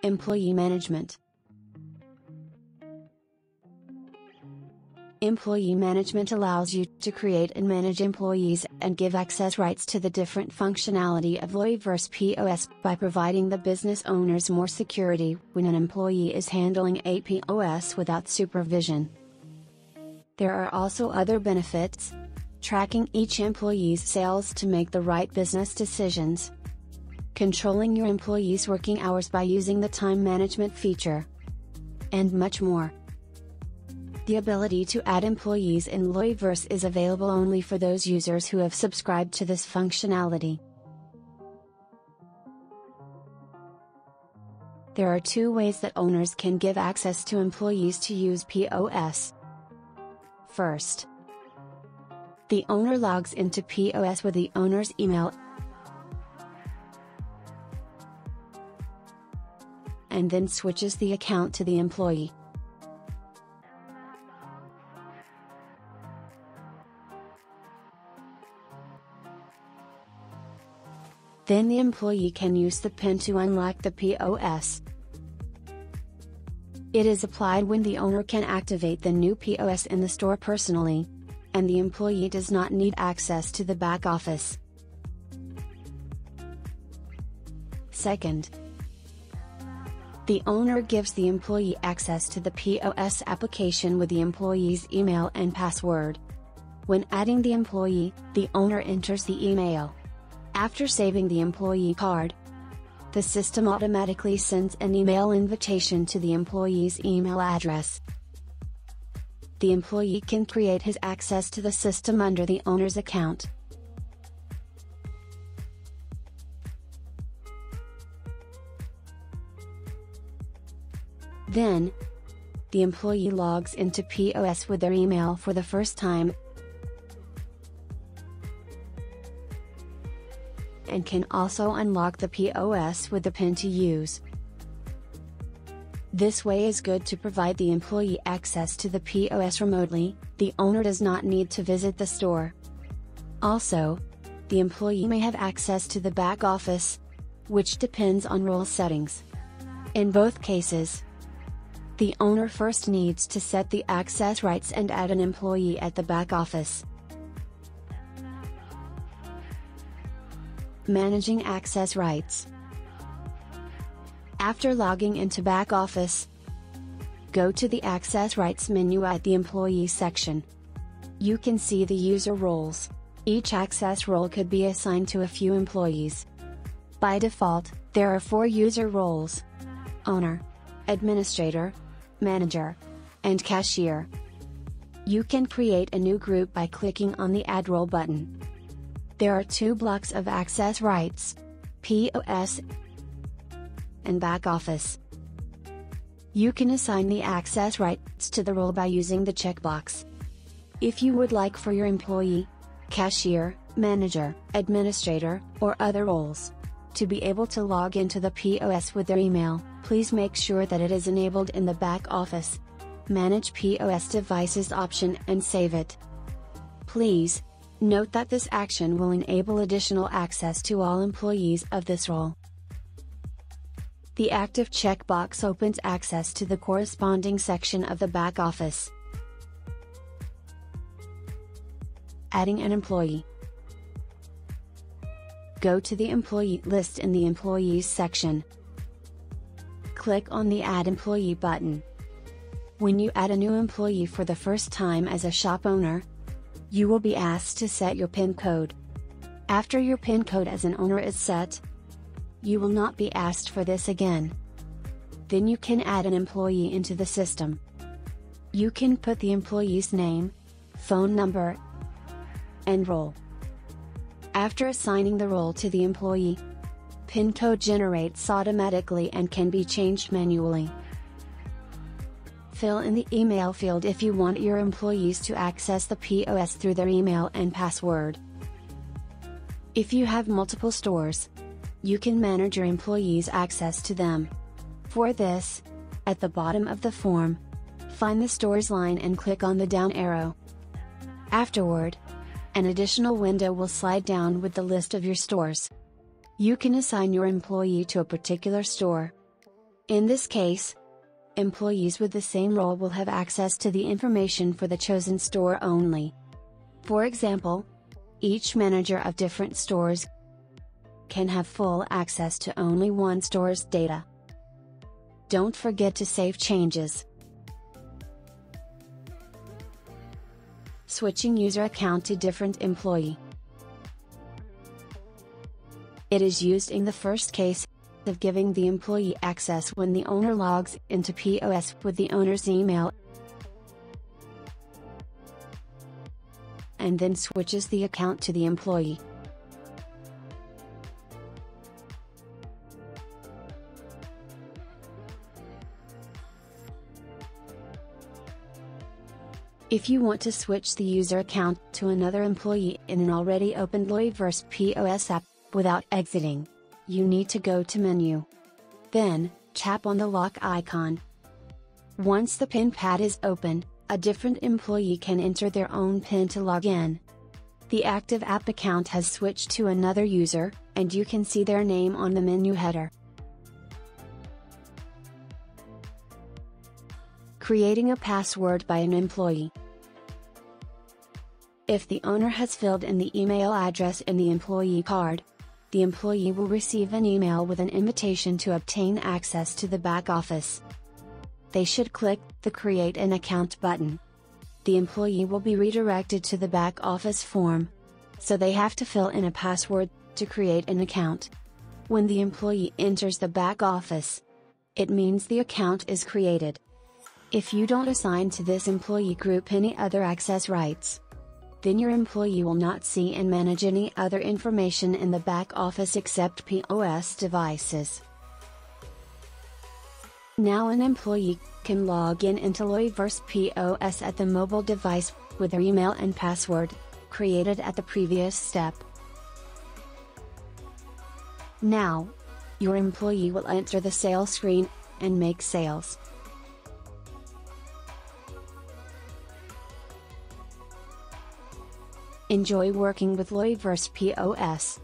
Employee management. Employee management allows you to create and manage employees and give access rights to the different functionality of Loyverse POS by providing the business owners more security when an employee is handling a POS without supervision. There are also other benefits: tracking each employee's sales to make the right business decisions, controlling your employees' working hours by using the time management feature, and much more. The ability to add employees in Loyverse is available only for those users who have subscribed to this functionality. There are two ways that owners can give access to employees to use POS. First, the owner logs into POS with the owner's email and then switches the account to the employee. Then the employee can use the PIN to unlock the POS. It is applied when the owner can activate the new POS in the store personally, and the employee does not need access to the back office. Second, the owner gives the employee access to the POS application with the employee's email and password. When adding the employee, the owner enters the email. After saving the employee card, the system automatically sends an email invitation to the employee's email address. The employee can create his access to the system under the owner's account. Then, the employee logs into POS with their email for the first time and can also unlock the POS with the PIN to use. This way is good to provide the employee access to the POS remotely. The owner does not need to visit the store. Also, the employee may have access to the back office, which depends on role settings. In both cases, the owner first needs to set the access rights and add an employee at the back office. Managing access rights. After logging into back office, go to the Access Rights menu at the Employee section. You can see the user roles. Each access role could be assigned to a few employees. By default, there are 4 user roles: owner, administrator, manager, and cashier. You can create a new group by clicking on the Add Role button. There are 2 blocks of access rights: POS and back office. You can assign the access rights to the role by using the checkbox. If you would like for your employee, cashier, manager, administrator, or other roles to be able to log into the POS with their email, please make sure that it is enabled in the back office. Manage POS devices option and save it. Please note that this action will enable additional access to all employees of this role. The active checkbox opens access to the corresponding section of the back office. Adding an employee. Go to the employee list in the Employees section. Click on the Add Employee button. When you add a new employee for the first time as a shop owner, you will be asked to set your PIN code. After your PIN code as an owner is set, you will not be asked for this again. Then you can add an employee into the system. You can put the employee's name, phone number, and role. After assigning the role to the employee, PIN code generates automatically and can be changed manually. Fill in the email field if you want your employees to access the POS through their email and password. If you have multiple stores, you can manage your employees' access to them. For this, at the bottom of the form, find the Stores line and click on the down arrow. Afterward, an additional window will slide down with the list of your stores. You can assign your employee to a particular store. In this case, employees with the same role will have access to the information for the chosen store only. For example, each manager of different stores can have full access to only one store's data. Don't forget to save changes. Switching user account to different employee. It is used in the first case of giving the employee access when the owner logs into POS with the owner's email and then switches the account to the employee. If you want to switch the user account to another employee in an already opened Loyverse POS app, without exiting, you need to go to Menu. Then, tap on the lock icon. Once the PIN pad is open, a different employee can enter their own PIN to log in. The active app account has switched to another user, and you can see their name on the menu header. Creating a password by an employee. If the owner has filled in the email address in the employee card, the employee will receive an email with an invitation to obtain access to the back office. They should click the Create an Account button. The employee will be redirected to the back office form, so they have to fill in a password to create an account. When the employee enters the back office, it means the account is created. If you don't assign to this employee group any other access rights, then your employee will not see and manage any other information in the back office except POS devices. Now an employee can log in into Loyverse POS at the mobile device with their email and password, created at the previous step. Now, your employee will enter the sales screen and make sales. Enjoy working with Loyverse POS.